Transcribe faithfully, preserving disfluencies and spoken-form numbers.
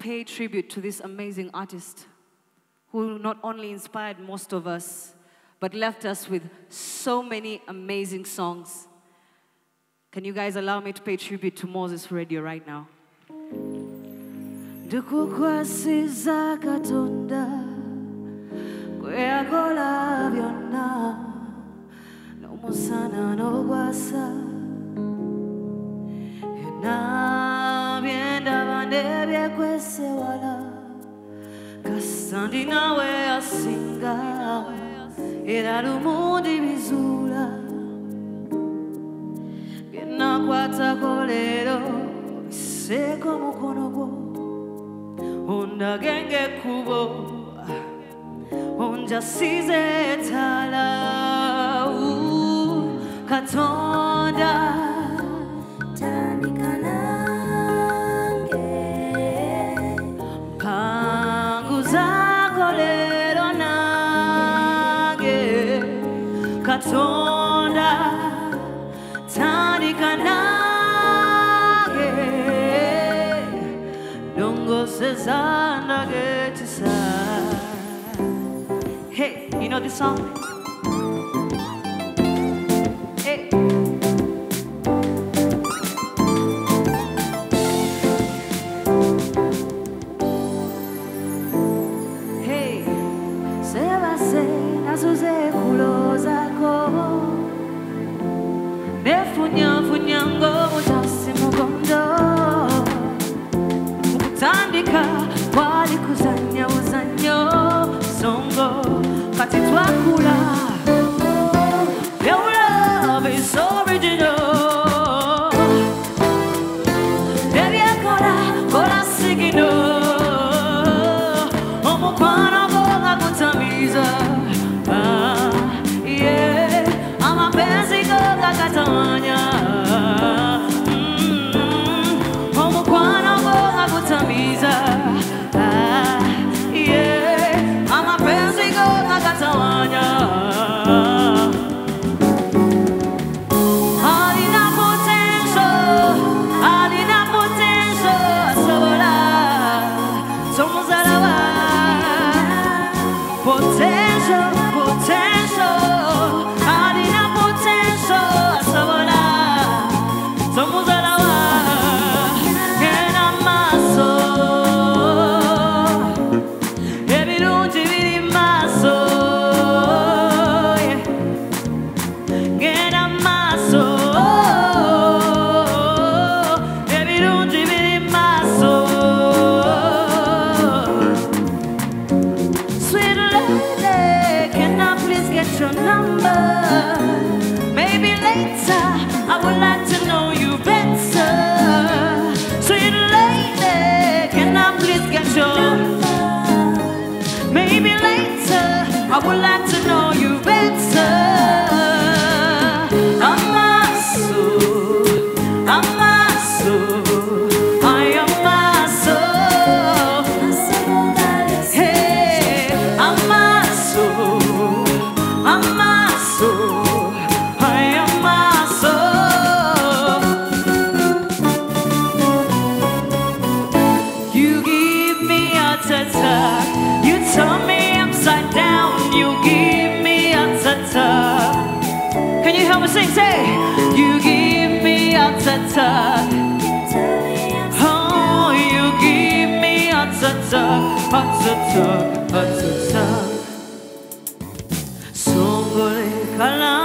pay tribute to this amazing artist who not only inspired most of us, but left us with so many amazing songs. Can you guys allow me to pay tribute to Moses Radio right now? Dukukwasiza katonda kweyakola byonna n'omusana n'ogwasa byonna byendaba ndebyekwese wala kasandi nawe asinga era lumundi bizuula byenakwatako leero biseeko mukono gwo ondagenge ekkubo onjasize ettala katonda tandika nange mpanguzaako leero nange katonda tandika nange longoseza nagetisa. Hey, you know this song? Hey. Hey, seba se nasuze kulozako nefunya funya ngo mutasi mugondo mukutandika wali kuzanya uzanyo songo kati twakula your love is so original ebyekola kola sigino omukwano gwo gakutamiza ah, yeah. Amapenzi go gakatawanya mm, omukwano gwo gakutamiza ah, yeah. Amapenzi go gakatawanya alina potential alina potential sobola somuzalawa potential potential alina potential sobola somuzalawa gena maso ebirungi biri maso gena maso ebirungi biri maso. Sweet lady, can I please get your number? Maybe later I would like to know you better. Sweet lady, can I please get your number? Maybe later I would like to know you better. Amaso, amaso, I amaso. Hey, amaso, amaso, I amaso. You give me a tata, you turn me upside down. You give me a tata. Can you help me sing? Say, you give me a tata. Oh, you give me a tata, a tata, a tata. Songole kala.